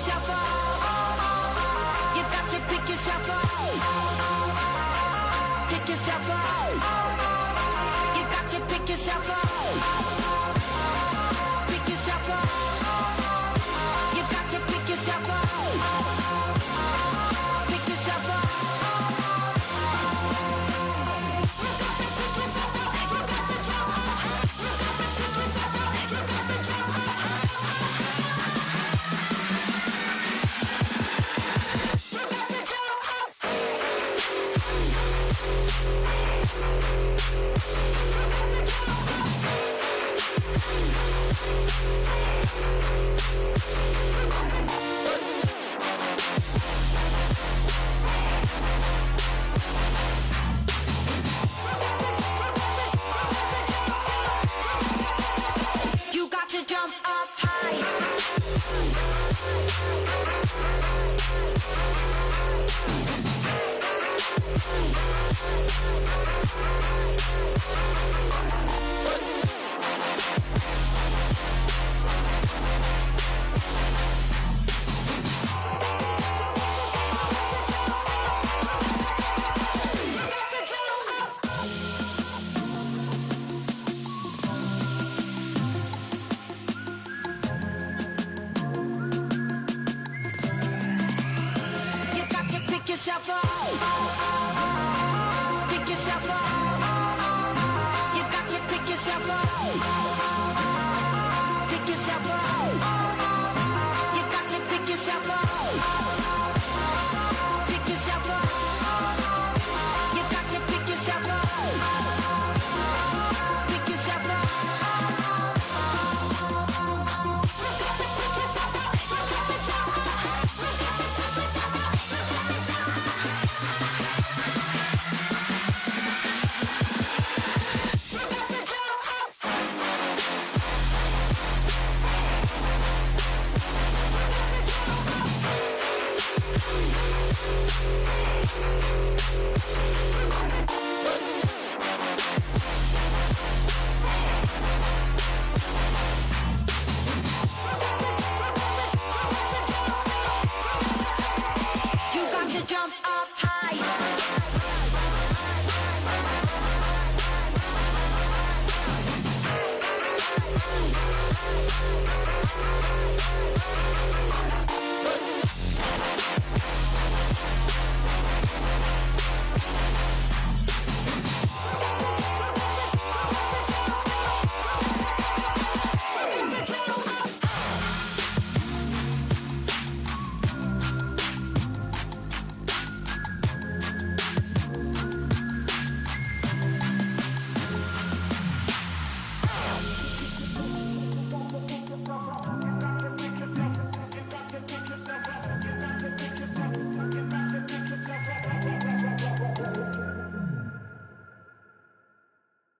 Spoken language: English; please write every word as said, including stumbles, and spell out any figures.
yourself up. You got to pick yourself up. Pick yourself up. You got to pick yourself up. Pick yourself up. You got to pick yourself up. Pick yourself up. You got to jump up high. You got to pick yourself up.